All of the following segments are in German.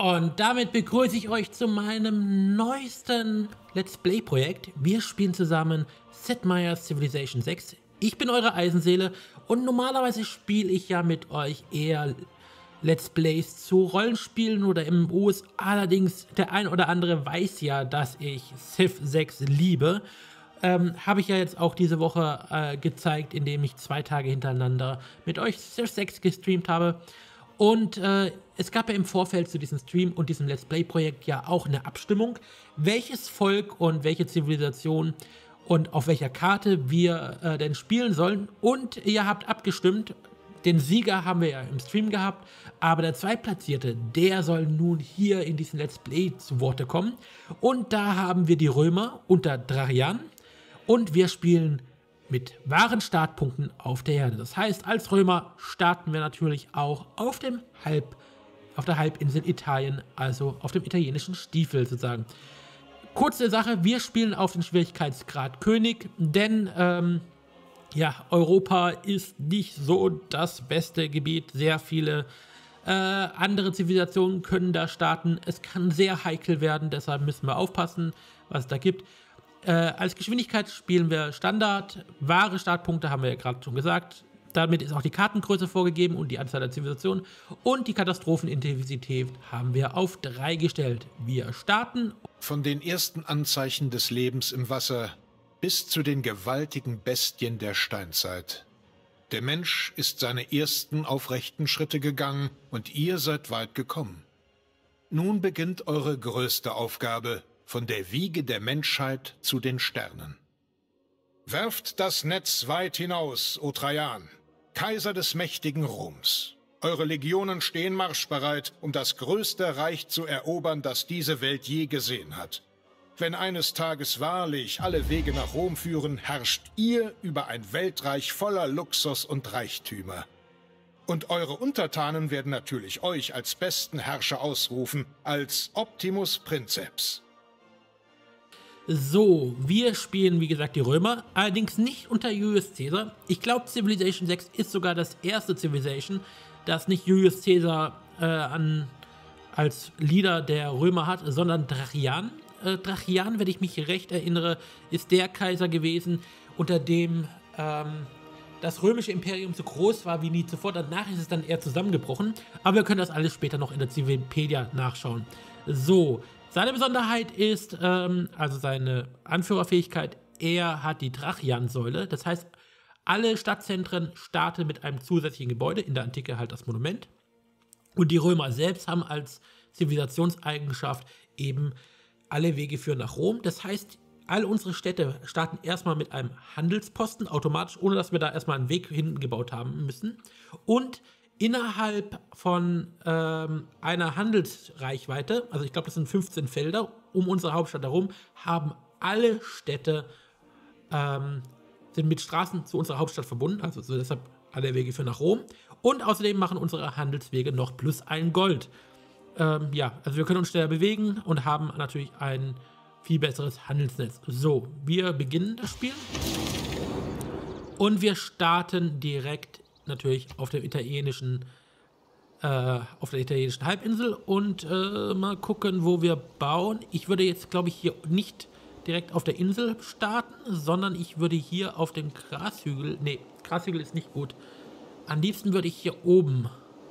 Und damit begrüße ich euch zu meinem neuesten Let's Play-Projekt. Wir spielen zusammen Sid Meier's Civilization 6. Ich bin eure Eisenseele und normalerweise spiele ich ja mit euch eher Let's Plays zu Rollenspielen oder MMOs. Allerdings, der ein oder andere weiß ja, dass ich Civ 6 liebe. Habe ich ja jetzt auch diese Woche gezeigt, indem ich 2 Tage hintereinander mit euch Civ 6 gestreamt habe. Und es gab ja im Vorfeld zu diesem Stream und diesem Let's Play-Projekt ja auch eine Abstimmung, welches Volk und welche Zivilisation und auf welcher Karte wir denn spielen sollen. Und ihr habt abgestimmt. Den Sieger haben wir ja im Stream gehabt, aber der Zweitplatzierte, der soll nun hier in diesem Let's Play zu Worte kommen. Und da haben wir die Römer unter Trajan und wir spielen mit wahren Startpunkten auf der Erde. Das heißt, als Römer starten wir natürlich auch auf der Halbinsel Italien, also auf dem italienischen Stiefel sozusagen. Kurze Sache, wir spielen auf den Schwierigkeitsgrad König, denn ja, Europa ist nicht so das beste Gebiet. Sehr viele andere Zivilisationen können da starten. Es kann sehr heikel werden, deshalb müssen wir aufpassen, was es da gibt. Als Geschwindigkeit spielen wir Standard. Wahre Startpunkte haben wir ja gerade schon gesagt. Damit ist auch die Kartengröße vorgegeben und die Anzahl der Zivilisationen. Und die Katastrophenintensität haben wir auf 3 gestellt. Wir starten. Von den ersten Anzeichen des Lebens im Wasser bis zu den gewaltigen Bestien der Steinzeit. Der Mensch ist seine ersten aufrechten Schritte gegangen und ihr seid weit gekommen. Nun beginnt eure größte Aufgabe, von der Wiege der Menschheit zu den Sternen. Werft das Netz weit hinaus, o Trajan, Kaiser des mächtigen Roms. Eure Legionen stehen marschbereit, um das größte Reich zu erobern, das diese Welt je gesehen hat. Wenn eines Tages wahrlich alle Wege nach Rom führen, herrscht ihr über ein Weltreich voller Luxus und Reichtümer. Und eure Untertanen werden natürlich euch als besten Herrscher ausrufen, als Optimus Princeps. So, wir spielen wie gesagt die Römer, allerdings nicht unter Julius Caesar. Ich glaube, Civilization 6 ist sogar das erste Civilization, das nicht Julius Caesar als Leader der Römer hat, sondern Trajan. Trajan, wenn ich mich recht erinnere, ist der Kaiser gewesen, unter dem das römische Imperium so groß war wie nie zuvor. Danach ist es dann eher zusammengebrochen, aber wir können das alles später noch in der Civipedia nachschauen. So, seine Besonderheit ist, also seine Anführerfähigkeit, er hat die Trajansäule. Das heißt, alle Stadtzentren starten mit einem zusätzlichen Gebäude, in der Antike halt das Monument. Und die Römer selbst haben als Zivilisationseigenschaft eben alle Wege führen nach Rom. Das heißt, all unsere Städte starten erstmal mit einem Handelsposten, automatisch, ohne dass wir da erstmal einen Weg hingebaut haben müssen. Und innerhalb von einer Handelsreichweite, also ich glaube, das sind 15 Felder, um unsere Hauptstadt herum, haben alle Städte, sind mit Straßen zu unserer Hauptstadt verbunden, also so deshalb alle Wege führen nach Rom. Und außerdem machen unsere Handelswege noch plus 1 Gold. Ja, also wir können uns schneller bewegen und haben natürlich ein viel besseres Handelsnetz. So, wir beginnen das Spiel. Und wir starten direkt natürlich auf der italienischen Halbinsel und mal gucken, wo wir bauen. Ich würde jetzt, glaube ich, hier nicht direkt auf der Insel starten, sondern ich würde hier auf dem Grashügel, nee, Grashügel ist nicht gut. Am liebsten würde ich hier oben,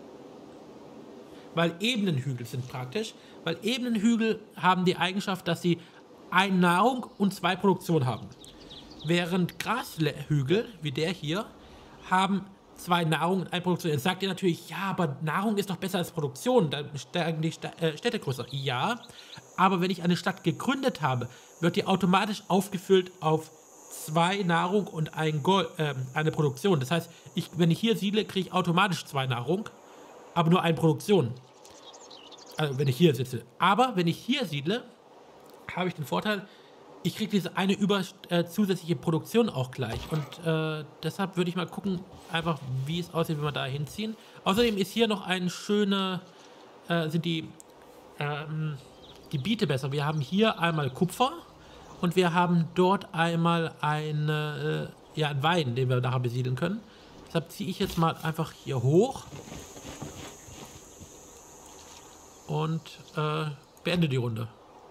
weil Ebenenhügel sind praktisch, weil Ebenenhügel haben die Eigenschaft, dass sie 1 Nahrung und 2 Produktion haben. Während Grashügel, wie der hier, haben 2 Nahrung und 1 Produktion. Jetzt sagt ihr natürlich, ja, aber Nahrung ist doch besser als Produktion, dann steigen die Städte größer. Ja, aber wenn ich eine Stadt gegründet habe, wird die automatisch aufgefüllt auf 2 Nahrung und eine Produktion. Das heißt, wenn ich hier siedle, kriege ich automatisch 2 Nahrung, aber nur 1 Produktion. Also wenn ich hier sitze. Aber wenn ich hier siedle, habe ich den Vorteil, ich kriege diese eine zusätzliche Produktion auch gleich. Und deshalb würde ich mal gucken, einfach wie es aussieht, wenn wir da hinziehen. Außerdem ist hier noch ein schöner, sind die Gebiete besser. Wir haben hier einmal Kupfer und wir haben dort einmal einen Wein, den wir nachher besiedeln können. Deshalb ziehe ich jetzt mal einfach hier hoch. und beende die Runde.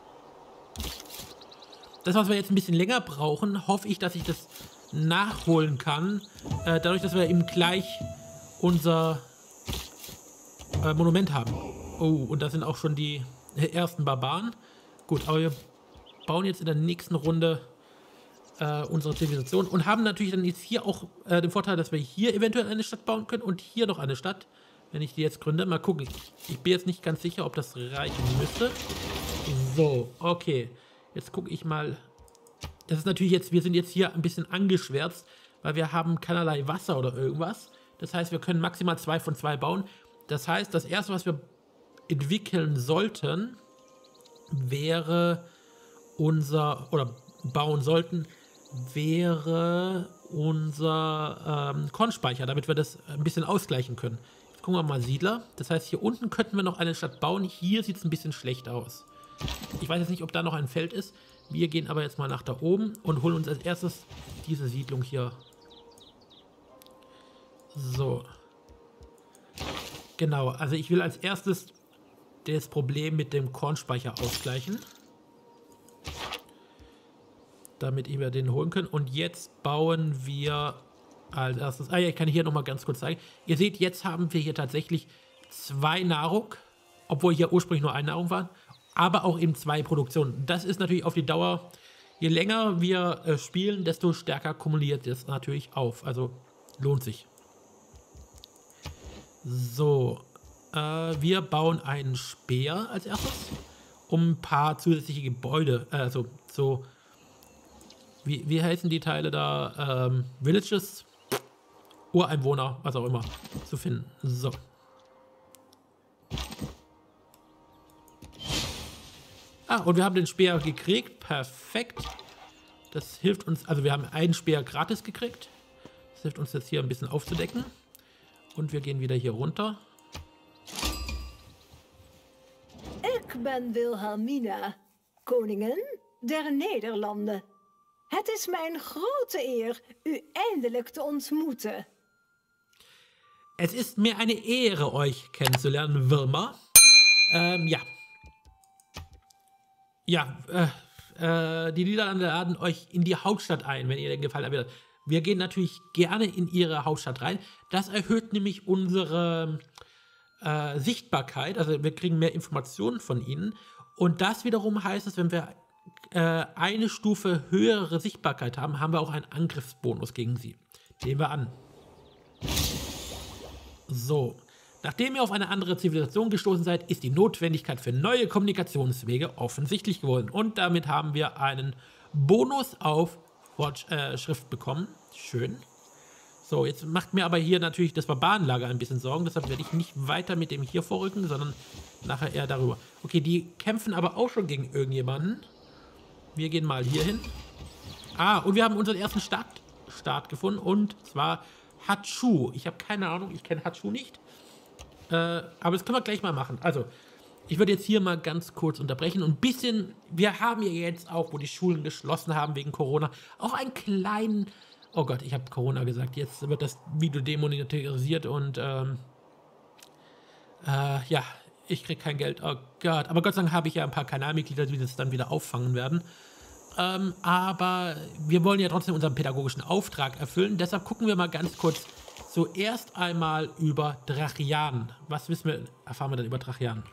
Das, was wir jetzt ein bisschen länger brauchen, hoffe ich, dass ich das nachholen kann. Dadurch, dass wir eben gleich unser Monument haben. Oh, und da sind auch schon die ersten Barbaren. Gut, aber wir bauen jetzt in der nächsten Runde unsere Zivilisation und haben natürlich dann jetzt hier auch den Vorteil, dass wir hier eventuell eine Stadt bauen können und hier noch eine Stadt, wenn ich die jetzt gründe. Mal gucken. Ich bin jetzt nicht ganz sicher, ob das reichen müsste. So, okay. Jetzt gucke ich mal. Das ist natürlich jetzt, wir sind jetzt hier ein bisschen angeschwärzt, weil wir haben keinerlei Wasser oder irgendwas. Das heißt, wir können maximal 2 von 2 bauen. Das heißt, das erste, was wir entwickeln sollten, wäre oder bauen sollten, wäre unser Kornspeicher, damit wir das ein bisschen ausgleichen können. Jetzt gucken wir mal Siedler. Das heißt, hier unten könnten wir noch eine Stadt bauen. Hier sieht es ein bisschen schlecht aus. Ich weiß jetzt nicht, ob da noch ein Feld ist. Wir gehen aber jetzt mal nach da oben und holen uns als erstes diese Siedlung hier. So. Genau, also ich will als erstes das Problem mit dem Kornspeicher ausgleichen. Damit wir den holen können. Und jetzt bauen wir als erstes... Ah ja, ich kann hier nochmal ganz kurz zeigen. Ihr seht, jetzt haben wir hier tatsächlich 2 Nahrung, obwohl hier ursprünglich nur 1 Nahrung waren, aber auch eben 2 Produktionen. Das ist natürlich auf die Dauer, je länger wir spielen, desto stärker kumuliert es natürlich auf. Also lohnt sich. So, wir bauen einen Speer als erstes, um ein paar zusätzliche Gebäude, also so, wie heißen die Teile da, Villages, Ureinwohner, was auch immer, zu finden. So. Ah, und wir haben den Speer gekriegt, perfekt. Das hilft uns, also wir haben einen Speer gratis gekriegt. Das hilft uns jetzt hier ein bisschen aufzudecken. Und wir gehen wieder hier runter. Ik ben Wilhelmina, Koningin der Nederlanden. Het is mijn grote eer u eindelijk te ontmoeten. Es ist mir eine Ehre, euch kennenzulernen, Wilma. Ja. Ja, die Niederlande laden euch in die Hauptstadt ein, wenn ihr den Gefallen erwidert. Wir gehen natürlich gerne in ihre Hauptstadt rein. Das erhöht nämlich unsere Sichtbarkeit. Also wir kriegen mehr Informationen von ihnen. Und das wiederum heißt, dass wenn wir eine Stufe höhere Sichtbarkeit haben, haben wir auch einen Angriffsbonus gegen sie. Nehmen wir an. So. Nachdem ihr auf eine andere Zivilisation gestoßen seid, ist die Notwendigkeit für neue Kommunikationswege offensichtlich geworden. Und damit haben wir einen Bonus auf Schrift bekommen. Schön. So, jetzt macht mir aber hier natürlich das Barbarenlager ein bisschen Sorgen. Deshalb werde ich nicht weiter mit dem hier vorrücken, sondern nachher eher darüber. Okay, die kämpfen aber auch schon gegen irgendjemanden. Wir gehen mal hier hin. Ah, und wir haben unseren ersten Start gefunden. Und zwar Hatschu. Ich habe keine Ahnung, ich kenne Hatschu nicht. Aber das können wir gleich mal machen. Also, ich würde jetzt hier mal ganz kurz unterbrechen und ein bisschen, wir haben ja jetzt auch, wo die Schulen geschlossen haben wegen Corona, auch einen kleinen, oh Gott, ich habe Corona gesagt, jetzt wird das Video demonetarisiert und ja, ich kriege kein Geld, oh Gott, aber Gott sei Dank habe ich ja ein paar Kanalmitglieder, die das dann wieder auffangen werden. Aber wir wollen ja trotzdem unseren pädagogischen Auftrag erfüllen, deshalb gucken wir mal ganz kurz zuerst einmal über Trajan. Was erfahren wir denn über Trajan?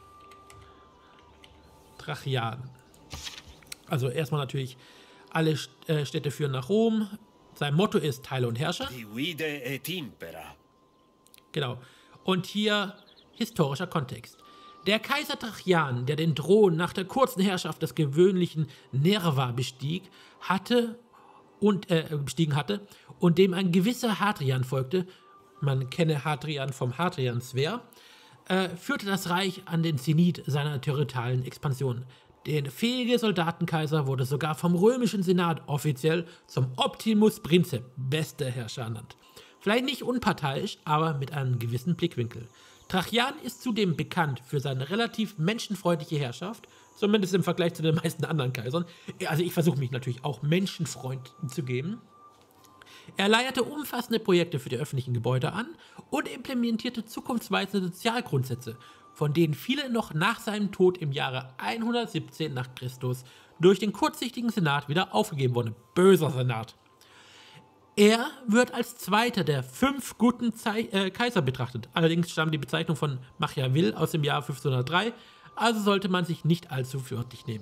Trajan. Also erstmal natürlich, alle Städte führen nach Rom. Sein Motto ist Teile und Herrscher. Divide et impera. Genau. Und hier historischer Kontext. Der Kaiser Trajan, der den Thron nach der kurzen Herrschaft des gewöhnlichen Nerva bestiegen hatte und dem ein gewisser Hadrian folgte, man kenne Hadrian vom Hadrianswehr, führte das Reich an den Zenit seiner territorialen Expansion. Der fähige Soldatenkaiser wurde sogar vom römischen Senat offiziell zum Optimus Princeps, bester Herrscher, ernannt. Vielleicht nicht unparteiisch, aber mit einem gewissen Blickwinkel. Trajan ist zudem bekannt für seine relativ menschenfreundliche Herrschaft, zumindest im Vergleich zu den meisten anderen Kaisern. Also ich versuche mich natürlich auch Menschenfreund zu geben. Er leierte umfassende Projekte für die öffentlichen Gebäude an und implementierte zukunftsweisende Sozialgrundsätze. von denen viele noch nach seinem Tod im Jahre 117 nach Christus durch den kurzsichtigen Senat wieder aufgegeben wurden. Böser Senat. Er wird als zweiter der 5 guten Kaiser betrachtet. Allerdings stammt die Bezeichnung von Machiavel aus dem Jahr 1503, also sollte man sich nicht allzu wörtlich nehmen.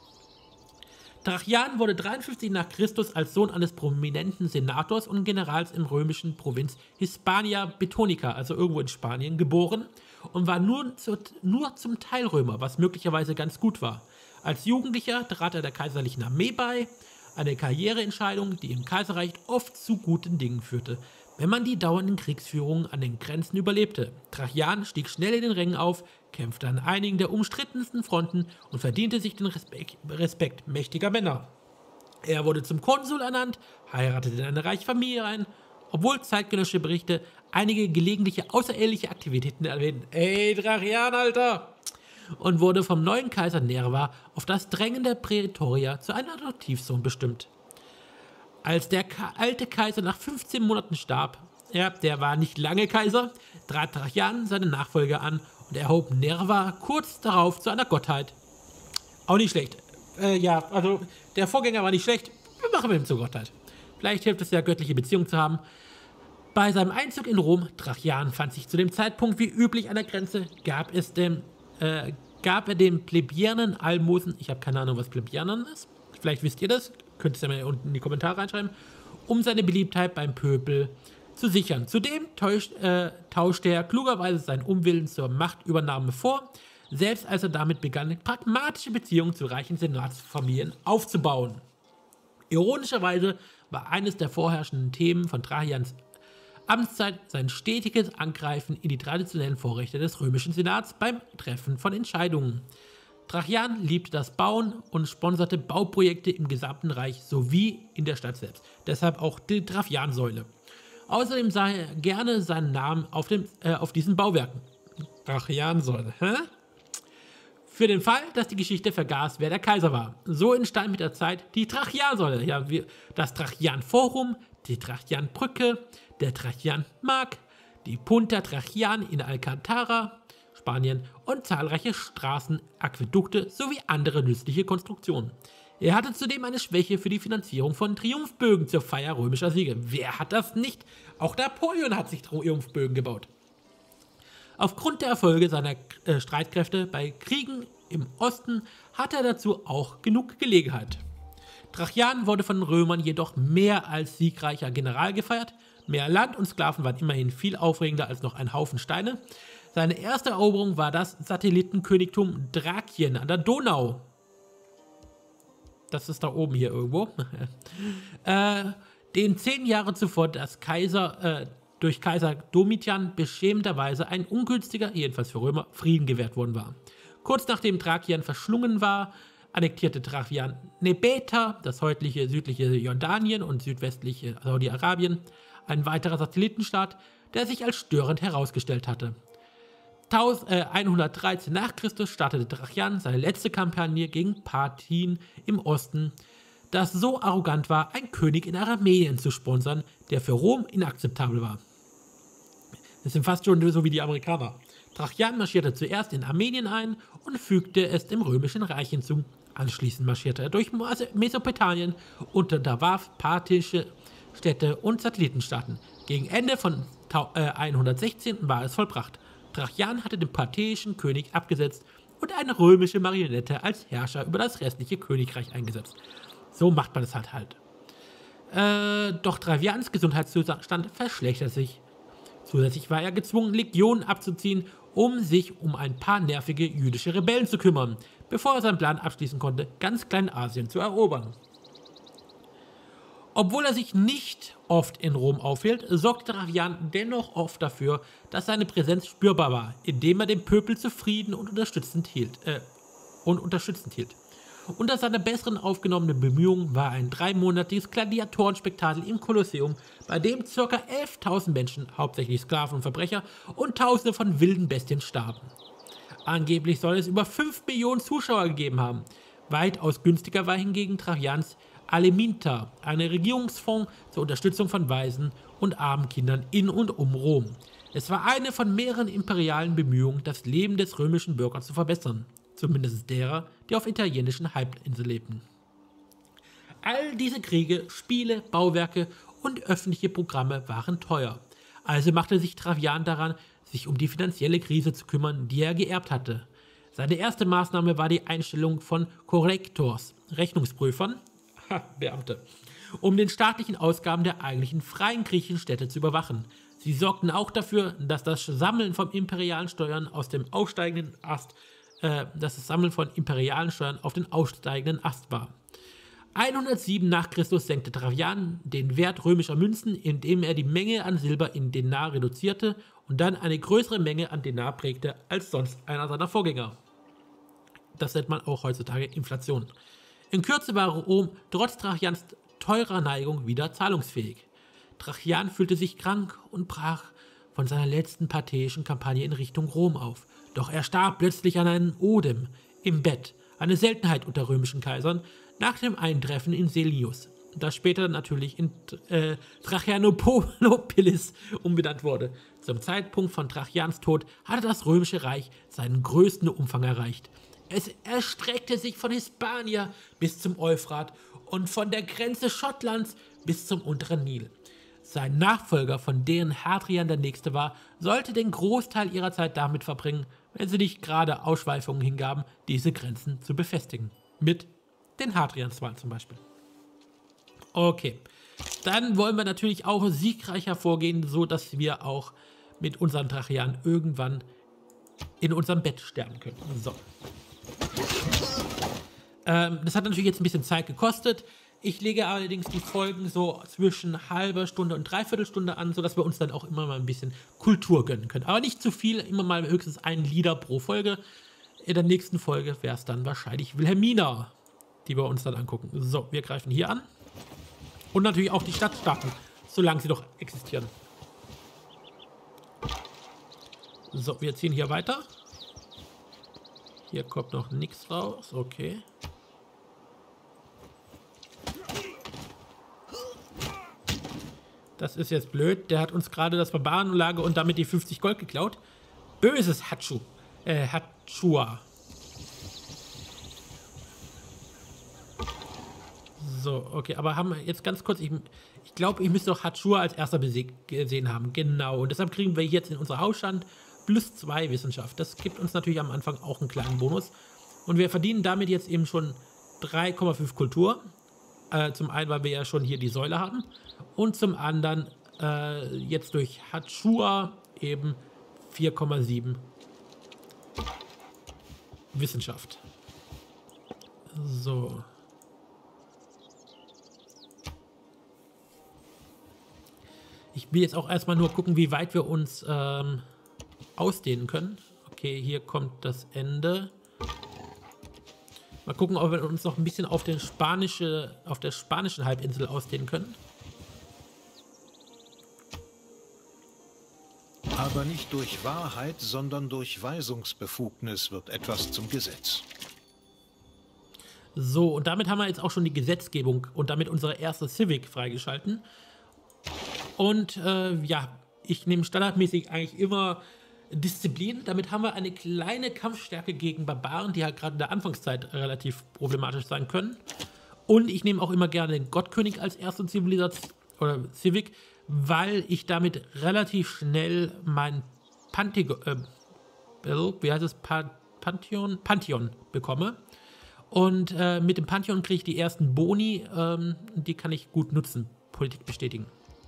Trajan wurde 53 nach Christus als Sohn eines prominenten Senators und Generals im römischen Provinz Hispania Betonica, also irgendwo in Spanien, geboren und war nur zum Teil Römer, was möglicherweise ganz gut war. Als Jugendlicher trat er der kaiserlichen Armee bei, eine Karriereentscheidung, die im Kaiserreich oft zu guten Dingen führte, wenn man die dauernden Kriegsführungen an den Grenzen überlebte. Trajan stieg schnell in den Rängen auf, kämpfte an einigen der umstrittensten Fronten und verdiente sich den Respekt mächtiger Männer. Er wurde zum Konsul ernannt, heiratete in eine reiche Familie ein, obwohl zeitgenössische Berichte einige gelegentliche außereheliche Aktivitäten erwähnen. Ey, Trajan, Alter! Und wurde vom neuen Kaiser Nerva auf das Drängen der Prätorier zu einem Adoptivsohn bestimmt. Als der alte Kaiser nach 15 Monaten starb, der war nicht lange Kaiser, trat Trajan seine Nachfolger an und erhob Nerva kurz darauf zu einer Gottheit. Auch nicht schlecht. Also der Vorgänger war nicht schlecht, wir machen ihn zur Gottheit. Vielleicht hilft es ja, göttliche Beziehungen zu haben. Bei seinem Einzug in Rom, Trajan fand sich zu dem Zeitpunkt wie üblich an der Grenze, gab er den Plebejern Almosen, ich habe keine Ahnung, was Plebejern ist, vielleicht wisst ihr das, könnt ihr es ja mal unten in die Kommentare reinschreiben, um seine Beliebtheit beim Pöbel zu sichern. Zudem tauschte er klugerweise seinen Unwillen zur Machtübernahme vor, selbst als er damit begann, pragmatische Beziehungen zu reichen Senatsfamilien aufzubauen. Ironischerweise war eines der vorherrschenden Themen von Trajans Amtszeit sein stetiges Angreifen in die traditionellen Vorrechte des römischen Senats beim Treffen von Entscheidungen. Trajan liebte das Bauen und sponserte Bauprojekte im gesamten Reich sowie in der Stadt selbst. Deshalb auch die Trajansäule. Außerdem sah er gerne seinen Namen auf diesen Bauwerken. Trajansäule, hä? Für den Fall, dass die Geschichte vergaß, wer der Kaiser war. So entstand mit der Zeit die Trajansäule, das Trajanforum, die Trajanbrücke, der Trajanmarkt, die Punta Trajan in Alcantara, Spanien und zahlreiche Straßen, Aquädukte sowie andere nützliche Konstruktionen. Er hatte zudem eine Schwäche für die Finanzierung von Triumphbögen zur Feier römischer Siege. Wer hat das nicht? Auch Napoleon hat sich Triumphbögen gebaut. Aufgrund der Erfolge seiner Streitkräfte bei Kriegen im Osten hatte er dazu auch genug Gelegenheit. Trajan wurde von den Römern jedoch mehr als siegreicher General gefeiert. Mehr Land und Sklaven waren immerhin viel aufregender als noch ein Haufen Steine. Seine erste Eroberung war das Satellitenkönigtum Thrakien an der Donau. Das ist da oben hier irgendwo. Den 10 Jahre zuvor durch Kaiser Domitian beschämenderweise ein ungünstiger, jedenfalls für Römer, Frieden gewährt worden war. Kurz nachdem Thrakien verschlungen war, annektierte Trajan Nebeta, das heutige südliche Jordanien und südwestliche Saudi-Arabien, ein weiterer Satellitenstaat, der sich als störend herausgestellt hatte. 113 nach Christus startete Trajan seine letzte Kampagne gegen Parthien im Osten, das so arrogant war, einen König in Armenien zu sponsern, der für Rom inakzeptabel war. Das sind fast schon so wie die Amerikaner. Trajan marschierte zuerst in Armenien ein und fügte es dem römischen Reich hinzu. Anschließend marschierte er durch Mesopotamien und unterwarf parthische Städte und Satellitenstaaten. Gegen Ende von 116 war es vollbracht. Trajan hatte den parthischen König abgesetzt und eine römische Marionette als Herrscher über das restliche Königreich eingesetzt. So macht man es halt. Doch Trajans Gesundheitszustand verschlechterte sich. Zusätzlich war er gezwungen, Legionen abzuziehen, um sich um ein paar nervige jüdische Rebellen zu kümmern, bevor er seinen Plan abschließen konnte, ganz Kleinasien zu erobern. Obwohl er sich nicht oft in Rom aufhielt, sorgte Trajan dennoch oft dafür, dass seine Präsenz spürbar war, indem er den Pöbel zufrieden und unterstützend hielt. Unter seiner besseren aufgenommenen Bemühungen war ein 3-monatiges Gladiatorenspektakel im Kolosseum, bei dem ca. 11.000 Menschen, hauptsächlich Sklaven und Verbrecher, und Tausende von wilden Bestien starben. Angeblich soll es über 5 Millionen Zuschauer gegeben haben. Weitaus günstiger war hingegen Trajans Aliminta, eine Regierungsfonds zur Unterstützung von Waisen und armen Kindern in und um Rom. Es war eine von mehreren imperialen Bemühungen, das Leben des römischen Bürgers zu verbessern, zumindest derer, die auf italienischen Halbinsel lebten. All diese Kriege, Spiele, Bauwerke und öffentliche Programme waren teuer. Also machte sich Trajan daran, sich um die finanzielle Krise zu kümmern, die er geerbt hatte. Seine erste Maßnahme war die Einstellung von Correctors, Rechnungsprüfern, Beamte, um den staatlichen Ausgaben der eigentlichen freien griechischen Städte zu überwachen. Sie sorgten auch dafür, dass das Sammeln von imperialen Steuern auf den aufsteigenden Ast war. 107 nach Christus senkte Trajan den Wert römischer Münzen, indem er die Menge an Silber in Denar reduzierte und dann eine größere Menge an Denar prägte als sonst einer seiner Vorgänger. Das nennt man auch heutzutage Inflation. In Kürze war Rom trotz Trajans teurer Neigung wieder zahlungsfähig. Trajan fühlte sich krank und brach von seiner letzten parteiischen Kampagne in Richtung Rom auf. Doch er starb plötzlich an einem Odem im Bett, eine Seltenheit unter römischen Kaisern, nach dem Eintreffen in Selius, das später natürlich in Traianopolis umbenannt wurde. Zum Zeitpunkt von Trajans Tod hatte das römische Reich seinen größten Umfang erreicht. Es erstreckte sich von Hispania bis zum Euphrat und von der Grenze Schottlands bis zum unteren Nil. Sein Nachfolger, von deren Hadrian der Nächste war, sollte den Großteil ihrer Zeit damit verbringen, wenn sie nicht gerade Ausschweifungen hingaben, diese Grenzen zu befestigen. Mit den Hadrianswahlen zum Beispiel. Okay, dann wollen wir natürlich auch siegreicher vorgehen, so dass wir auch mit unserem Trajan irgendwann in unserem Bett sterben können. So. Das hat natürlich jetzt ein bisschen Zeit gekostet. Ich lege allerdings die Folgen so zwischen halber Stunde und Dreiviertelstunde an, sodass wir uns dann auch immer mal ein bisschen Kultur gönnen können. Aber nicht zu viel, immer mal höchstens ein Lieder pro Folge. In der nächsten Folge wäre es dann wahrscheinlich Wilhelmina, die wir uns dann angucken. So, wir greifen hier an. Und natürlich auch die Stadtstaaten, solange sie noch existieren. So, wir ziehen hier weiter. Hier kommt noch nichts raus. Okay. Das ist jetzt blöd. Der hat uns gerade das Barbarenlager und damit die 50 Gold geklaut. Böses Hatschua. So, okay, aber haben wir jetzt ganz kurz, ich glaube, ich müsste doch Hatschua als erster gesehen haben. Genau, und deshalb kriegen wir jetzt in unserer Hausstand +2 Wissenschaft. Das gibt uns natürlich am Anfang auch einen kleinen Bonus. Und wir verdienen damit jetzt eben schon 3,5 Kultur. Zum einen, weil wir ja schon hier die Säule haben. Und zum anderen jetzt durch Hatschua eben 4,7 Wissenschaft. So. Ich will jetzt auch erstmal nur gucken, wie weit wir uns ausdehnen können. Okay, hier kommt das Ende. Mal gucken, ob wir uns noch ein bisschen auf der spanischen Halbinsel ausdehnen können. Aber nicht durch Wahrheit, sondern durch Weisungsbefugnis wird etwas zum Gesetz. So, und damit haben wir jetzt auch schon die Gesetzgebung und damit unsere erste Civic freigeschalten. Und ja, ich nehme standardmäßig eigentlich immer Disziplin. Damit haben wir eine kleine Kampfstärke gegen Barbaren, die halt gerade in der Anfangszeit relativ problematisch sein können. Und ich nehme auch immer gerne den Gottkönig als erste Zivilisation oder Civic, weil ich damit relativ schnell mein Pantheon bekomme. Und mit dem Pantheon kriege ich die ersten Boni, die kann ich gut nutzen, Politik bestätigen.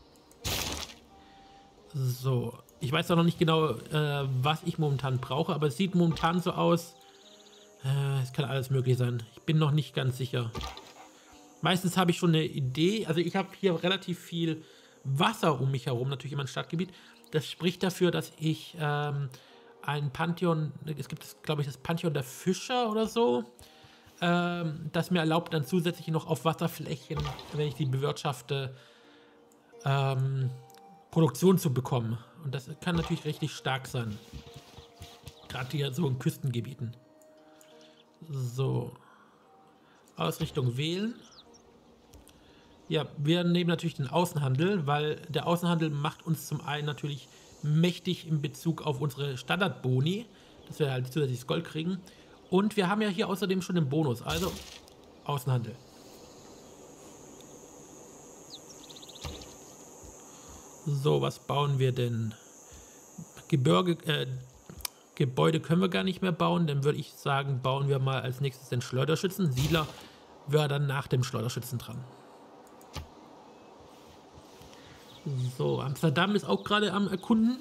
So, ich weiß auch noch nicht genau, was ich momentan brauche, aber es sieht momentan so aus, es kann alles möglich sein. Ich bin noch nicht ganz sicher. Meistens habe ich schon eine Idee, also ich habe hier relativ viel Wasser um mich herum, natürlich in meinem Stadtgebiet. Das spricht dafür, dass ich ein Pantheon, es gibt, glaube ich, das Pantheon der Fischer oder so, das mir erlaubt, dann zusätzlich noch auf Wasserflächen, wenn ich die bewirtschafte, Produktion zu bekommen. Und das kann natürlich richtig stark sein. Gerade hier so in Küstengebieten. So. Ausrichtung wählen. Ja, wir nehmen natürlich den Außenhandel, weil der Außenhandel macht uns zum einen natürlich mächtig in Bezug auf unsere Standardboni, dass wir halt zusätzliches Gold kriegen. Und wir haben ja hier außerdem schon den Bonus, also Außenhandel. So, was bauen wir denn? Gebäude können wir gar nicht mehr bauen, dann würde ich sagen, bauen wir mal als nächstes den Schleuderschützen. Siedler wäre dann nach dem Schleuderschützen dran. So, Amsterdam ist auch gerade am Erkunden.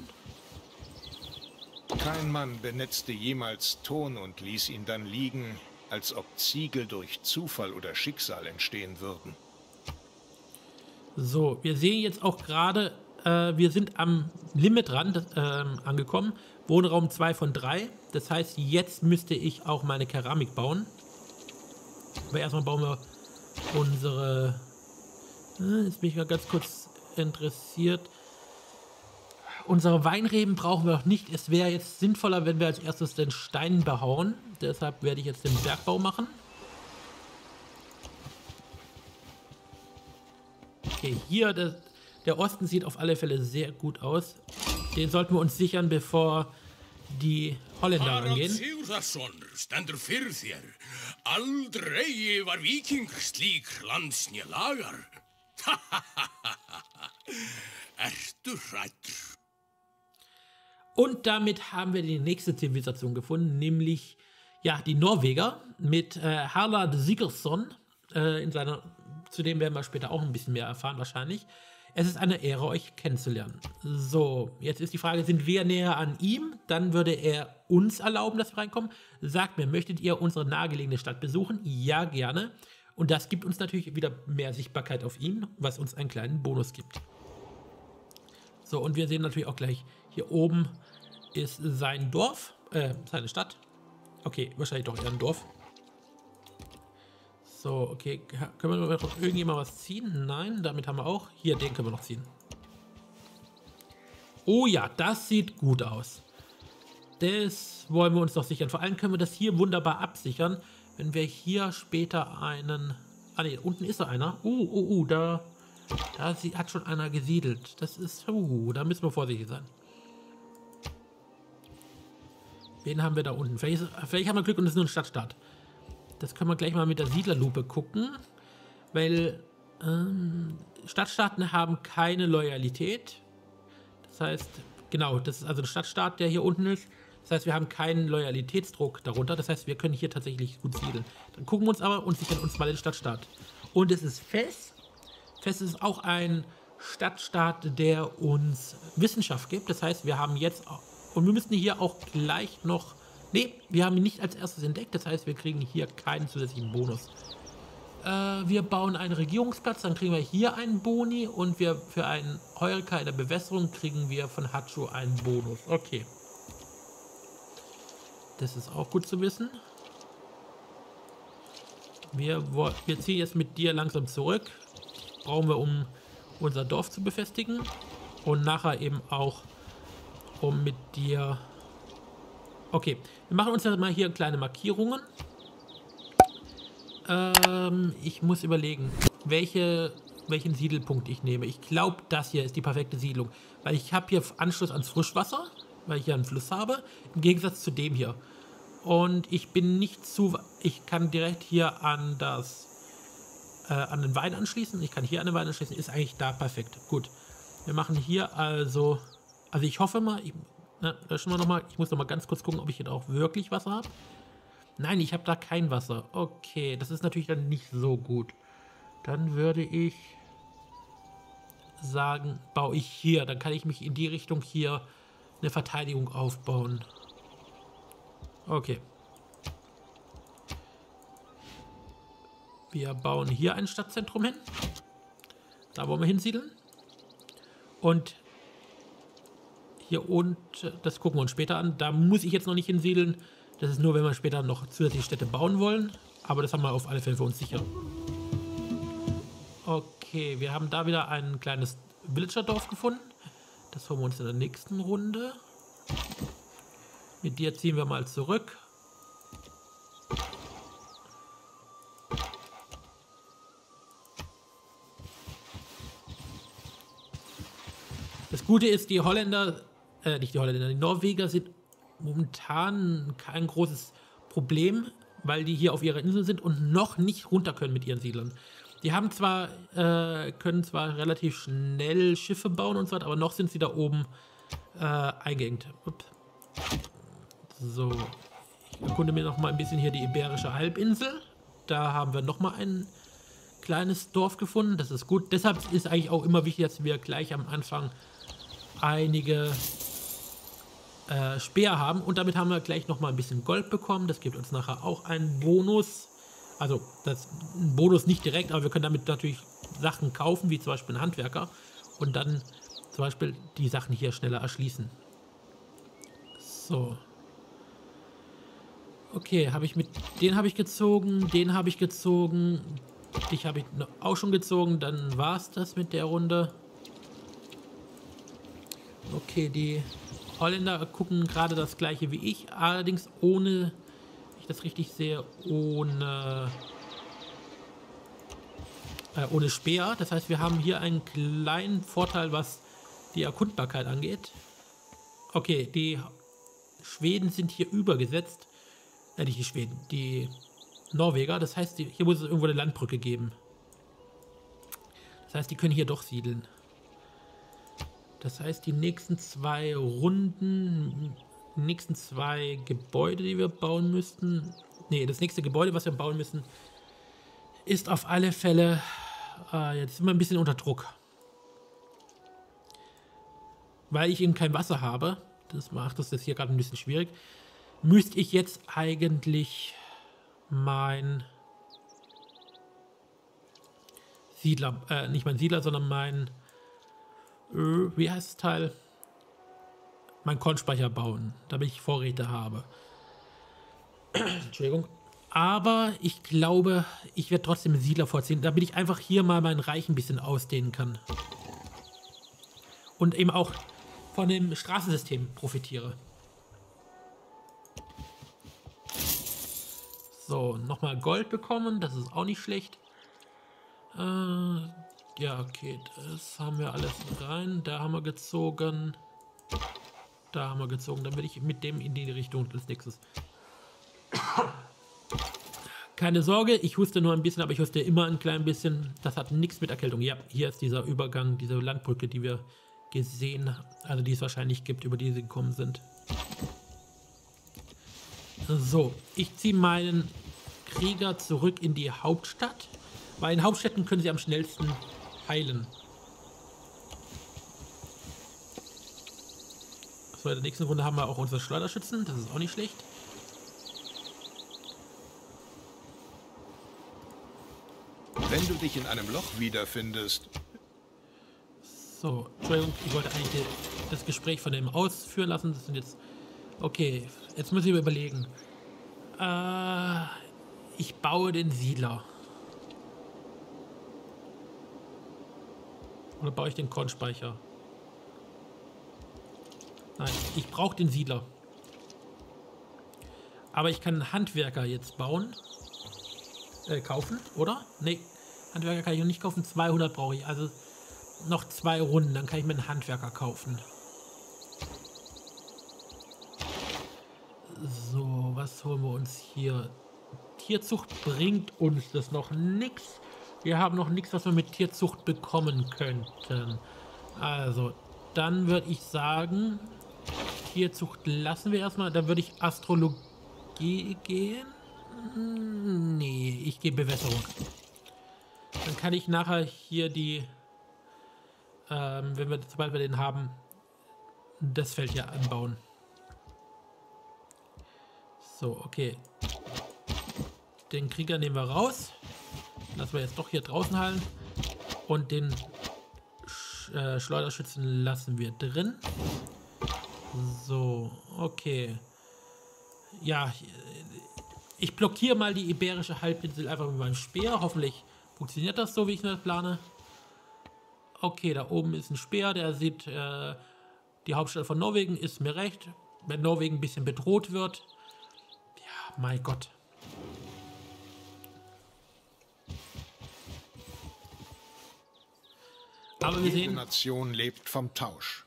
Kein Mann benetzte jemals Ton und ließ ihn dann liegen, als ob Ziegel durch Zufall oder Schicksal entstehen würden. So, wir sehen jetzt auch gerade, wir sind am Limitrand angekommen. Wohnraum 2 von 3. Das heißt, jetzt müsste ich auch meine Keramik bauen. Aber erstmal bauen wir unsere... Jetzt bin ich mal ganz kurz interessiert. Unsere Weinreben brauchen wir noch nicht. Es wäre jetzt sinnvoller, wenn wir als erstes den Stein behauen. Deshalb werde ich jetzt den Bergbau machen. Okay, hier, der Osten sieht auf alle Fälle sehr gut aus. Den sollten wir uns sichern, bevor die Holländer angehen. Stendur fyrir þér. Aldrei var víking slík landsnja lagar. Ertu hræddur? Und damit haben wir die nächste Zivilisation gefunden, nämlich ja, die Norweger mit Harald Sigurdsson. Zu dem werden wir später auch ein bisschen mehr erfahren wahrscheinlich. Es ist eine Ehre, euch kennenzulernen. So, jetzt ist die Frage, sind wir näher an ihm? Dann würde er uns erlauben, dass wir reinkommen. Sagt mir, möchtet ihr unsere nahegelegene Stadt besuchen? Ja, gerne. Und das gibt uns natürlich wieder mehr Sichtbarkeit auf ihn, was uns einen kleinen Bonus gibt. So, und wir sehen natürlich auch gleich, hier oben ist sein Dorf, seine Stadt. Okay, wahrscheinlich doch eher ein Dorf. So, okay, können wir noch irgendjemand was ziehen? Nein, damit haben wir auch. Hier, den können wir noch ziehen. Oh ja, das sieht gut aus. Das wollen wir uns doch sichern. Vor allem können wir das hier wunderbar absichern, wenn wir hier später einen... Ah ne, unten ist da einer. Da hat schon einer gesiedelt. Das ist... da müssen wir vorsichtig sein. Wen haben wir da unten? Vielleicht haben wir Glück und es ist nur ein Stadtstaat. Das können wir gleich mal mit der Siedlerlupe gucken. Weil Stadtstaaten haben keine Loyalität. Das heißt, genau, das ist also ein Stadtstaat, der hier unten ist. Das heißt, wir haben keinen Loyalitätsdruck darunter. Das heißt, wir können hier tatsächlich gut siedeln. Dann gucken wir uns aber und sichern uns mal den Stadtstaat. Und es ist Fes. Fes ist auch ein Stadtstaat, der uns Wissenschaft gibt. Das heißt, wir haben jetzt auch, und wir müssen hier auch gleich noch, nee, wir haben ihn nicht als erstes entdeckt. Das heißt, wir kriegen hier keinen zusätzlichen Bonus. Wir bauen einen Regierungsplatz, dann kriegen wir hier einen Boni und wir für einen Heureka in der Bewässerung kriegen wir von Hatschu einen Bonus. Okay. Das ist auch gut zu wissen. Wir ziehen jetzt mit dir langsam zurück. Brauchen wir, um unser Dorf zu befestigen. Und nachher eben auch, um mit dir... Okay, wir machen uns ja mal hier kleine Markierungen. Ich muss überlegen, welchen Siedelpunkt ich nehme. Ich glaube, das hier ist die perfekte Siedlung. Weil ich habe hier Anschluss ans Frischwasser, weil ich hier einen Fluss habe, im Gegensatz zu dem hier. Und ich bin nicht zu... Ich kann direkt hier an den Wein anschließen. Ich kann hier an den Wein anschließen. Ist eigentlich da perfekt. Gut. Wir machen hier also... Also ich hoffe mal... Ich muss noch mal ganz kurz gucken, ob ich hier auch wirklich Wasser habe. Nein, ich habe da kein Wasser. Okay, das ist natürlich dann nicht so gut. Dann würde ich sagen, baue ich hier. Dann kann ich mich in die Richtung hier eine Verteidigung aufbauen. Okay. Wir bauen hier ein Stadtzentrum hin. Da wollen wir hinsiedeln. Und hier und das gucken wir uns später an. Da muss ich jetzt noch nicht hinsiedeln. Das ist nur, wenn wir später noch zusätzliche Städte bauen wollen. Aber das haben wir auf alle Fälle für uns sicher. Okay, wir haben da wieder ein kleines Villager-Dorf gefunden. Das holen wir uns in der nächsten Runde. Mit dir ziehen wir mal zurück. Das Gute ist, die Holländer, nicht die Holländer, die Norweger sind momentan kein großes Problem, weil die hier auf ihrer Insel sind und noch nicht runter können mit ihren Siedlern. Die haben zwar, können zwar relativ schnell Schiffe bauen und so weiter, aber noch sind sie da oben eingeengt. Ups. So, ich erkunde mir noch mal ein bisschen hier die Iberische Halbinsel. Da haben wir noch mal ein kleines Dorf gefunden. Das ist gut. Deshalb ist eigentlich auch immer wichtig, dass wir gleich am Anfang einige Speer haben. Und damit haben wir gleich noch mal ein bisschen Gold bekommen. Das gibt uns nachher auch einen Bonus. Also, das ein Bonus nicht direkt, aber wir können damit natürlich Sachen kaufen, wie zum Beispiel ein Handwerker. Und dann zum Beispiel die Sachen hier schneller erschließen. So. Okay, den habe ich gezogen, den habe ich gezogen, dich habe ich auch schon gezogen, dann war es das mit der Runde. Okay, die Holländer gucken gerade das gleiche wie ich, allerdings ohne, wenn ich das richtig sehe, ohne Speer. Das heißt, wir haben hier einen kleinen Vorteil, was die Erkundbarkeit angeht. Okay, die Schweden sind hier übergesetzt. Nicht die Schweden, die Norweger. Das heißt, hier muss es irgendwo eine Landbrücke geben. Das heißt, die können hier doch siedeln. Das heißt, die nächsten 2 Runden, die nächsten 2 Gebäude, die wir bauen müssten. Ne, das nächste Gebäude, was wir bauen müssen, ist auf alle Fälle, jetzt sind wir ein bisschen unter Druck. Weil ich eben kein Wasser habe, das macht das jetzt hier gerade ein bisschen schwierig, müsste ich jetzt eigentlich mein Siedler, nicht mein Siedler, sondern mein, wie heißt das Teil? Mein Kornspeicher bauen, damit ich Vorräte habe. Entschuldigung. Aber ich glaube, ich werde trotzdem einen Siedler vorziehen, damit ich einfach hier mal mein Reich ein bisschen ausdehnen kann. Und eben auch von dem Straßensystem profitiere. So, nochmal Gold bekommen, das ist auch nicht schlecht. Ja, okay, das haben wir alles rein. Da haben wir gezogen. Da haben wir gezogen. Dann will ich mit dem in die Richtung des nächstes. Keine Sorge, ich huste nur ein bisschen, aber ich huste immer ein klein bisschen. Das hat nichts mit Erkältung. Ja, hier ist dieser Übergang, diese Landbrücke, die wir gesehen, also die es wahrscheinlich gibt, über die sie gekommen sind. So, ich ziehe meinen Krieger zurück in die Hauptstadt, weil in Hauptstädten können sie am schnellsten heilen. So, in der nächsten Runde haben wir auch unsere Schleuderschützen, das ist auch nicht schlecht. Wenn du dich in einem Loch wiederfindest. So, Entschuldigung, ich wollte eigentlich das Gespräch von dem ausführen lassen. Das sind jetzt... Okay, jetzt muss ich mir überlegen. Ich baue den Siedler. Oder baue ich den Kornspeicher? Nein, ich brauche den Siedler. Aber ich kann einen Handwerker jetzt bauen. Kaufen, oder? Nee, Handwerker kann ich noch nicht kaufen. 200 brauche ich. Also noch 2 Runden, dann kann ich mir einen Handwerker kaufen. So, was holen wir uns hier? Tierzucht bringt uns das noch nichts. Wir haben noch nichts, was wir mit Tierzucht bekommen könnten. Also, dann würde ich sagen, Tierzucht lassen wir erstmal. Dann würde ich Astrologie gehen. Nee, ich gehe Bewässerung. Dann kann ich nachher hier die, sobald wir den haben, das Feld hier anbauen. So, okay. Den Krieger nehmen wir raus. Lassen wir jetzt doch hier draußen halten. Und den Schleuderschützen lassen wir drin. So, okay. Ja, ich blockiere mal die Iberische Halbinsel einfach mit meinem Speer. Hoffentlich funktioniert das so, wie ich das plane. Okay, da oben ist ein Speer, der sieht, die Hauptstadt von Norwegen ist mir recht. Wenn Norwegen ein bisschen bedroht wird. Ja, mein Gott. Aber wir Jede sehen, Nation lebt vom Tausch.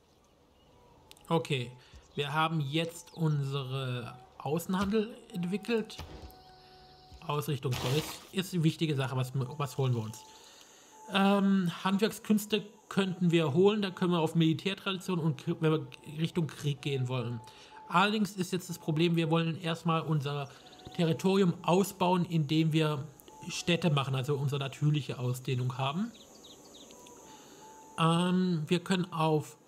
okay, wir haben jetzt unsere Außenhandel entwickelt. Ausrichtung Holz ist eine wichtige Sache. Was holen wir uns? Handwerkskünste könnten wir holen. Da können wir auf Militärtradition und wenn wir Richtung Krieg gehen wollen. Allerdings ist jetzt das Problem, wir wollen erstmal unser Territorium ausbauen, indem wir Städte machen, also unsere natürliche Ausdehnung haben. Wir können auf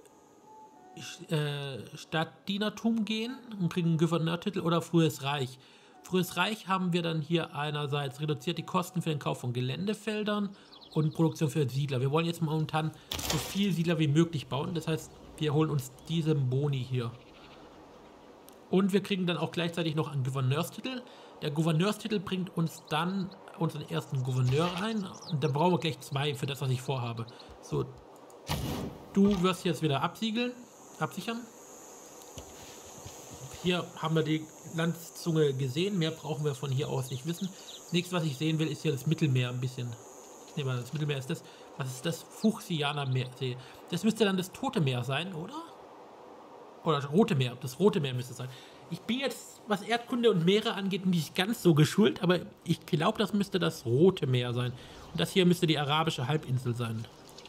Stadtdienertum gehen und kriegen einen Gouverneurtitel oder Frühes Reich. Frühes Reich haben wir dann hier einerseits reduziert die Kosten für den Kauf von Geländefeldern und Produktion für Siedler. Wir wollen jetzt momentan so viel Siedler wie möglich bauen. Das heißt, wir holen uns diesen Boni hier. Und wir kriegen dann auch gleichzeitig noch einen Gouverneurstitel. Der Gouverneurstitel bringt uns dann unseren ersten Gouverneur ein. Und dann brauchen wir gleich 2 für das, was ich vorhabe. So, du wirst jetzt wieder absichern. Hier haben wir die Landzunge gesehen. Mehr brauchen wir von hier aus nicht wissen. Das nächste, was ich sehen will, ist hier das Mittelmeer ein bisschen. Nee, das Mittelmeer ist das. Was ist das? Fuchsianer Meer. Das müsste dann das Tote Meer sein, oder? Oder das Rote Meer. Das Rote Meer müsste es sein. Ich bin jetzt, was Erdkunde und Meere angeht, nicht ganz so geschult, aber ich glaube, das müsste das Rote Meer sein. Und das hier müsste die arabische Halbinsel sein.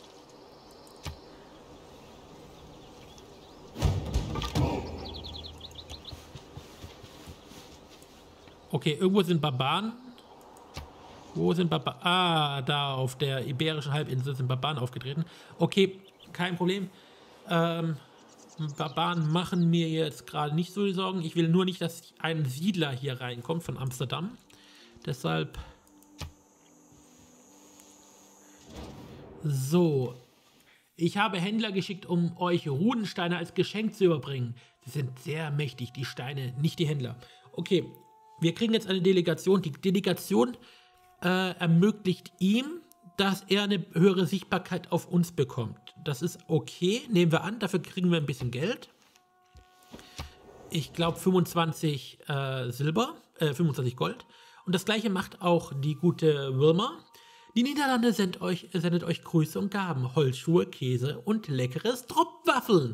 Okay, irgendwo sind Barbaren. Wo sind Barbaren? Ah, da auf der iberischen Halbinsel sind Barbaren aufgetreten. Okay, kein Problem. Barbaren machen mir jetzt gerade nicht so die Sorgen. Ich will nur nicht, dass ein Siedler hier reinkommt von Amsterdam. Deshalb... So. Ich habe Händler geschickt, um euch Runensteine als Geschenk zu überbringen. Sie sind sehr mächtig, die Steine, nicht die Händler. Okay, wir kriegen jetzt eine Delegation. Die Delegation ermöglicht ihm, dass er eine höhere Sichtbarkeit auf uns bekommt. Das ist okay, nehmen wir an. Dafür kriegen wir ein bisschen Geld. Ich glaube 25 25 Gold. Und das gleiche macht auch die gute Wilma. Die Niederlande sendet euch Grüße und Gaben, Holzschuhe, Käse und leckeres Tropfwaffeln.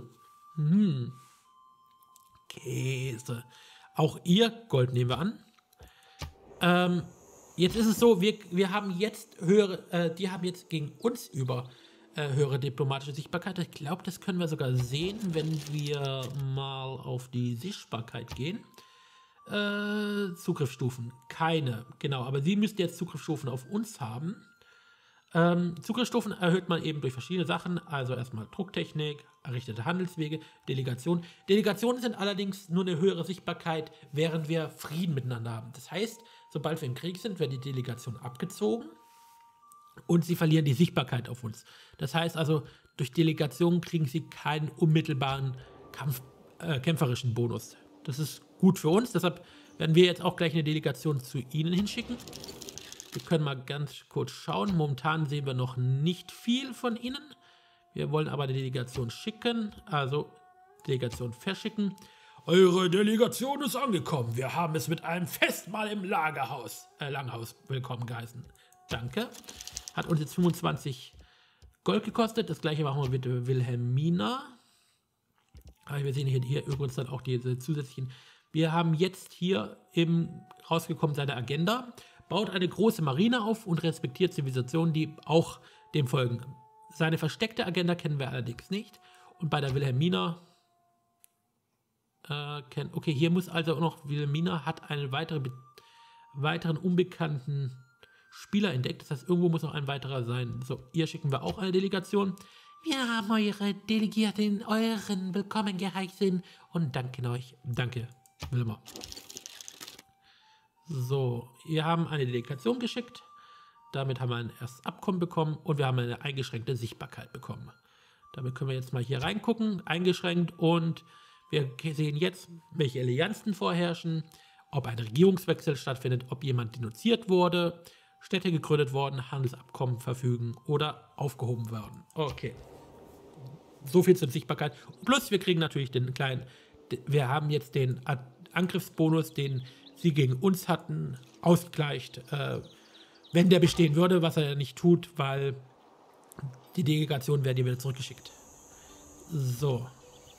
Käse. Auch ihr Gold nehmen wir an. Jetzt ist es so, wir haben jetzt höhere, die haben jetzt gegen uns über höhere diplomatische Sichtbarkeit. Ich glaube, das können wir sogar sehen, wenn wir mal auf die Sichtbarkeit gehen. Zugriffsstufen, keine, genau, aber sie müssten jetzt Zugriffsstufen auf uns haben. Zugriffsstufen erhöht man eben durch verschiedene Sachen, also erstmal Drucktechnik, errichtete Handelswege, Delegation. Delegationen sind allerdings nur eine höhere Sichtbarkeit, während wir Frieden miteinander haben. Das heißt, sobald wir im Krieg sind, wird die Delegation abgezogen und sie verlieren die Sichtbarkeit auf uns. Das heißt also, durch Delegation kriegen sie keinen unmittelbaren kämpferischen Bonus. Das ist gut für uns, deshalb werden wir jetzt auch gleich eine Delegation zu ihnen hinschicken. Wir können mal ganz kurz schauen. Momentan sehen wir noch nicht viel von ihnen. Wir wollen aber eine Delegation schicken, also Delegation verschicken. Eure Delegation ist angekommen. Wir haben es mit einem Festmahl im Langhaus willkommen geheißen. Danke. Hat uns jetzt 25 Gold gekostet. Das gleiche machen wir mit Wilhelmina. Wir sehen hier übrigens dann auch diese zusätzlichen. Wir haben jetzt hier eben rausgekommen seine Agenda. Baut eine große Marine auf und respektiert Zivilisationen, die auch dem folgen. Seine versteckte Agenda kennen wir allerdings nicht. Und bei der Wilhelmina okay, hier muss also noch Wilhelmina hat einen weiteren unbekannten Spieler entdeckt. Das heißt, irgendwo muss noch ein weiterer sein. So, hier schicken wir auch eine Delegation. Wir haben eure Delegierten euren Willkommen geheißen und danken euch. Danke, Wilma. So, wir haben eine Delegation geschickt. Damit haben wir ein erstes Abkommen bekommen und wir haben eine eingeschränkte Sichtbarkeit bekommen. Damit können wir jetzt mal hier reingucken, eingeschränkt, und wir sehen jetzt, welche Allianzen vorherrschen, ob ein Regierungswechsel stattfindet, ob jemand denunziert wurde, Städte gegründet worden, Handelsabkommen verfügen oder aufgehoben werden. Okay. So viel zur Sichtbarkeit. Plus wir kriegen natürlich den kleinen, wir haben jetzt den Angriffsbonus, den sie gegen uns hatten, ausgleicht, wenn der bestehen würde, was er nicht tut, weil Die Delegation werden wieder zurückgeschickt. So.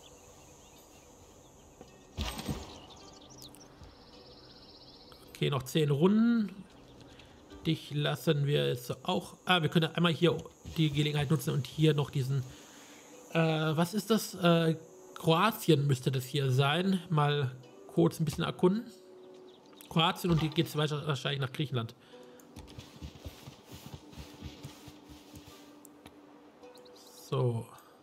Okay, noch 10 Runden. Dich lassen wir jetzt auch... Ah, wir können einmal hier die Gelegenheit nutzen und hier noch diesen... was ist das? Kroatien müsste das hier sein. Mal kurz ein bisschen erkunden. Kroatien und die geht es wahrscheinlich nach Griechenland. So.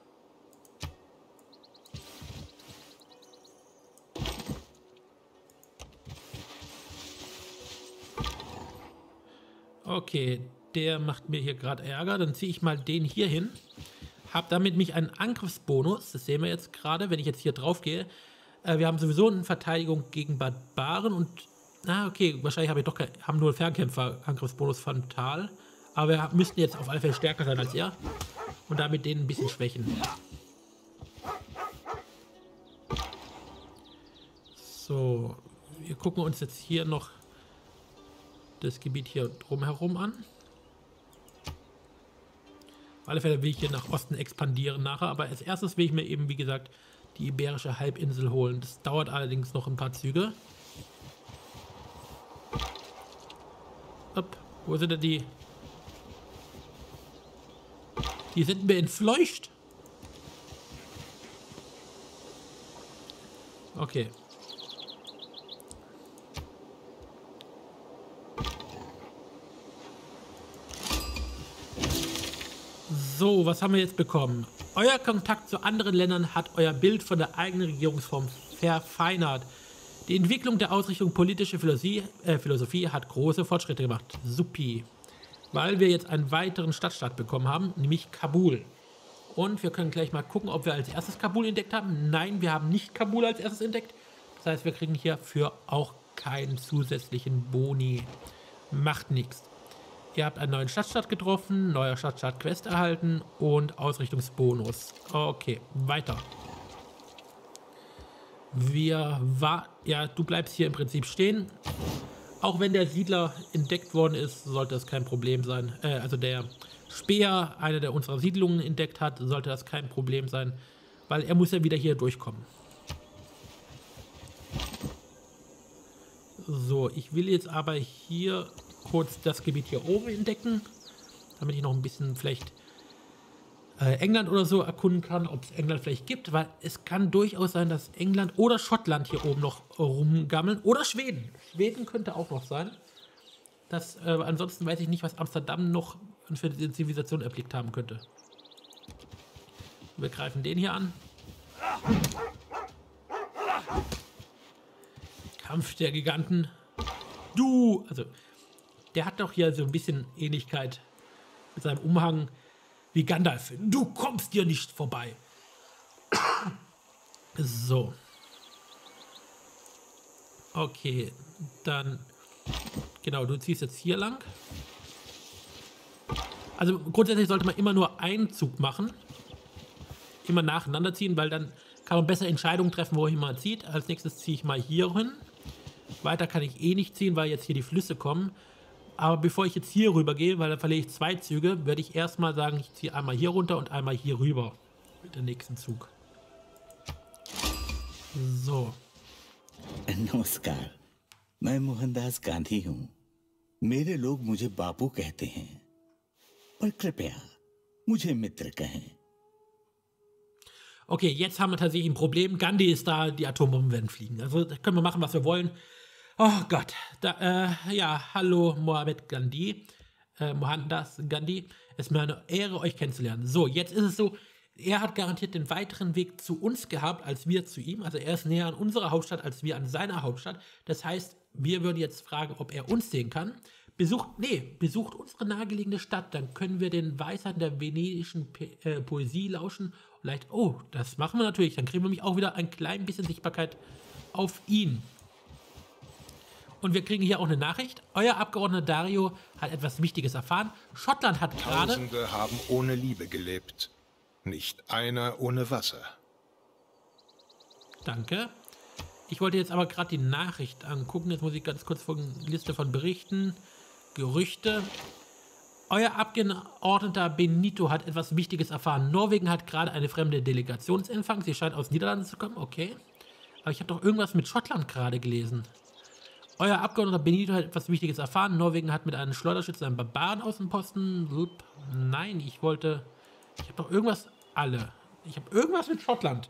Okay, der macht mir hier gerade Ärger. Dann ziehe ich mal den hier hin. Habe damit mich einen Angriffsbonus. Das sehen wir jetzt gerade, wenn ich jetzt hier drauf gehe. Wir haben sowieso eine Verteidigung gegen Barbaren und... Ah, okay, wahrscheinlich haben nur Fernkämpfer Angriffsbonus fatal. Aber wir müssten jetzt auf alle Fälle stärker sein als er. Und damit den ein bisschen schwächen. So, wir gucken uns jetzt hier noch das Gebiet hier drumherum an. Auf alle Fälle will ich hier nach Osten expandieren nachher, aber als erstes will ich mir eben, wie gesagt, die Iberische Halbinsel holen. Das dauert allerdings noch ein paar Züge. Upp, wo sind denn die? Die sind mir entfleucht. Okay. So, was haben wir jetzt bekommen? Euer Kontakt zu anderen Ländern hat euer Bild von der eigenen Regierungsform verfeinert. Die Entwicklung der Ausrichtung politische Philosophie hat große Fortschritte gemacht. Supi. Weil wir jetzt einen weiteren Stadtstaat bekommen haben, nämlich Kabul. Und wir können gleich mal gucken, ob wir als erstes Kabul entdeckt haben. Nein, wir haben nicht Kabul als erstes entdeckt. Das heißt, wir kriegen hierfür auch keinen zusätzlichen Boni. Macht nichts. Ihr habt einen neuen Stadtstaat getroffen, neuer Stadtstaat-Quest erhalten und Ausrichtungsbonus. Okay, weiter. Ja, du bleibst hier im Prinzip stehen. Auch wenn der Siedler entdeckt worden ist, sollte das kein Problem sein. Also der Speer, eine der unserer Siedlungen entdeckt hat, sollte das kein Problem sein. Weil er muss ja wieder hier durchkommen. So, ich will jetzt aber hier kurz das Gebiet hier oben entdecken, damit ich noch ein bisschen vielleicht England oder so erkunden kann, ob es England vielleicht gibt, weil es kann durchaus sein, dass England oder Schottland hier oben noch rumgammeln oder Schweden. Schweden könnte auch noch sein. Ansonsten weiß ich nicht, was Amsterdam noch für die Zivilisation erblickt haben könnte. Wir greifen den hier an. Kampf der Giganten. Also der hat doch hier so ein bisschen Ähnlichkeit mit seinem Umhang wie Gandalf. Du kommst dir nicht vorbei. So. Okay, dann genau, du ziehst jetzt hier lang. Also grundsätzlich sollte man immer nur einen Zug machen. Immer nacheinander ziehen, weil dann kann man besser Entscheidungen treffen, wohin man zieht. Als nächstes ziehe ich mal hier hin. Weiter kann ich eh nicht ziehen, weil jetzt hier die Flüsse kommen. Aber bevor ich jetzt hier rüber gehe, weil dann verliere ich 2 Züge, würde ich erstmal sagen, ich ziehe einmal hier runter und einmal hier rüber. Mit dem nächsten Zug. So. नमस्कार, मैं मोहनदास गांधी हूँ। मेरे लोग मुझे बापू कहते हैं, पर कृपया मुझे मित्र कहें। Okay, jetzt haben wir tatsächlich ein Problem. Gandhi ist da, die Atombomben werden fliegen. Also da können wir machen, was wir wollen. Oh Gott. Ja, hallo Mohammed Gandhi. Mohandas Gandhi. Es ist mir eine Ehre, euch kennenzulernen. So, jetzt ist es so, er hat garantiert den weiteren Weg zu uns gehabt, als wir zu ihm. Also er ist näher an unserer Hauptstadt, als wir an seiner Hauptstadt. Das heißt, wir würden jetzt fragen, ob er uns sehen kann. Besucht unsere nahegelegene Stadt, dann können wir den Weisheiten der venedischen Poesie lauschen. Vielleicht, oh, das machen wir natürlich. Dann kriegen wir nämlich auch wieder ein klein bisschen Sichtbarkeit auf ihn. Und wir kriegen hier auch eine Nachricht. Euer Abgeordneter Dario hat etwas Wichtiges erfahren. Schottland hat gerade... Tausende haben ohne Liebe gelebt. Nicht einer ohne Wasser. Danke. Ich wollte jetzt aber gerade die Nachricht angucken. Jetzt muss ich ganz kurz von Liste von Berichten, Gerüchte. Euer Abgeordneter Benito hat etwas Wichtiges erfahren. Norwegen hat gerade eine fremde Delegationsempfang. Sie scheint aus Niederlanden zu kommen. Okay. Aber ich habe doch irgendwas mit Schottland gerade gelesen. Euer Abgeordneter Benito hat etwas Wichtiges erfahren. Norwegen hat mit einem Schleuderschützen einen Barbarenaußenposten. Nein, ich habe doch irgendwas... Ich habe irgendwas mit Schottland.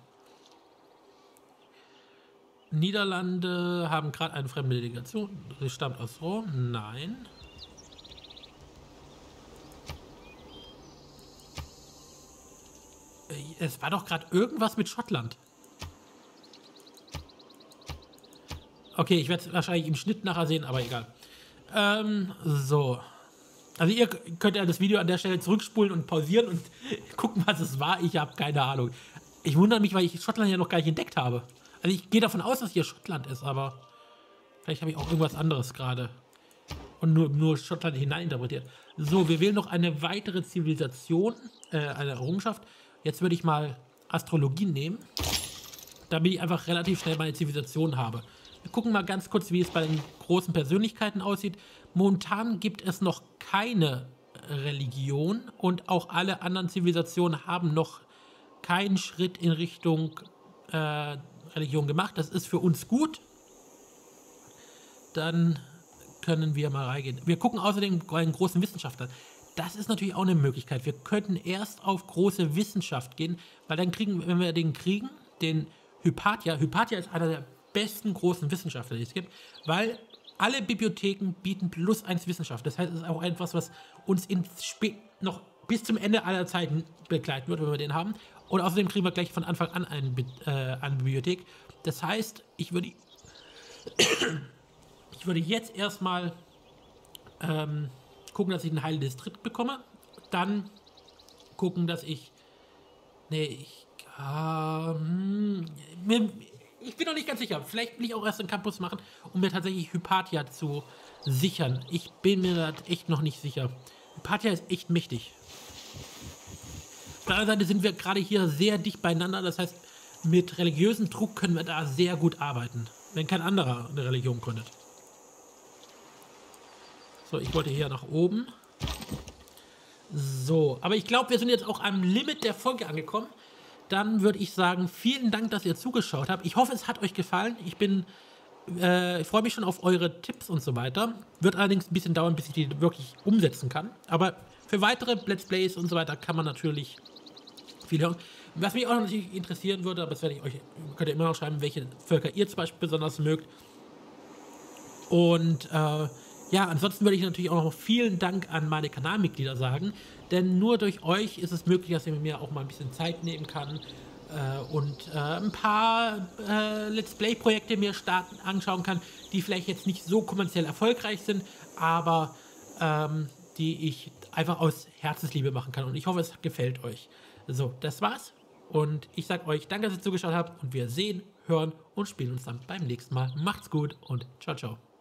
Niederlande haben gerade eine fremde Delegation. Sie stammt aus Rom. Nein. Es war doch gerade irgendwas mit Schottland. Okay, ich werde es wahrscheinlich im Schnitt nachher sehen, aber egal. So. Also ihr könnt ja das Video an der Stelle zurückspulen und pausieren und gucken, was es war. Ich habe keine Ahnung. Ich wundere mich, weil ich Schottland ja noch gar nicht entdeckt habe. Also ich gehe davon aus, dass hier Schottland ist, aber vielleicht habe ich auch irgendwas anderes gerade. Und nur Schottland hineininterpretiert. So, wir wählen noch eine weitere Zivilisation, eine Errungenschaft. Jetzt würde ich mal Astrologie nehmen, damit ich einfach relativ schnell meine Zivilisation habe. Wir gucken mal ganz kurz, wie es bei den großen Persönlichkeiten aussieht. Momentan gibt es noch keine Religion und auch alle anderen Zivilisationen haben noch keinen Schritt in Richtung Religion gemacht. Das ist für uns gut. Dann können wir mal reingehen. Wir gucken außerdem bei den großen Wissenschaftlern. Das ist natürlich auch eine Möglichkeit. Wir könnten erst auf große Wissenschaft gehen, weil dann wenn wir den kriegen, den Hypatia ist einer der besten großen Wissenschaftler, die es gibt, weil alle Bibliotheken bieten +1 Wissenschaft. Das heißt, es ist auch etwas, was uns noch bis zum Ende aller Zeiten begleiten wird, wenn wir den haben. Und außerdem kriegen wir gleich von Anfang an eine Bibliothek. Das heißt, ich würde jetzt erstmal gucken, dass ich einen heilen Distrikt bekomme. Dann gucken, dass ich... ich bin noch nicht ganz sicher. Vielleicht will ich auch erst einen Campus machen, um mir tatsächlich Hypatia zu sichern. Ich bin mir da echt noch nicht sicher. Hypatia ist echt mächtig. Auf der anderen Seite sind wir gerade hier sehr dicht beieinander. Das heißt, mit religiösem Druck können wir da sehr gut arbeiten. Wenn kein anderer eine Religion gründet. So, ich wollte hier nach oben. So, aber ich glaube, wir sind jetzt auch am Limit der Folge angekommen. Dann würde ich sagen, vielen Dank, dass ihr zugeschaut habt. Ich hoffe, es hat euch gefallen. Ich freue mich schon auf eure Tipps und so weiter. Wird allerdings ein bisschen dauern, bis ich die wirklich umsetzen kann. Aber für weitere Let's Plays und so weiter kann man natürlich viel hören. Was mich auch noch natürlich interessieren würde, aber das werde ich euch, könnt ihr immer noch schreiben, welche Völker ihr zum Beispiel besonders mögt. Und ja, ansonsten würde ich natürlich auch noch vielen Dank an meine Kanalmitglieder sagen, denn nur durch euch ist es möglich, dass ich mir auch mal ein bisschen Zeit nehmen kann und ein paar Let's Play-Projekte mir anschauen kann, die vielleicht jetzt nicht so kommerziell erfolgreich sind, aber die ich einfach aus Herzensliebe machen kann. Und ich hoffe, es gefällt euch. So, das war's. Und ich sage euch, danke, dass ihr zugeschaut habt und wir sehen, hören und spielen uns dann beim nächsten Mal. Macht's gut und ciao, ciao.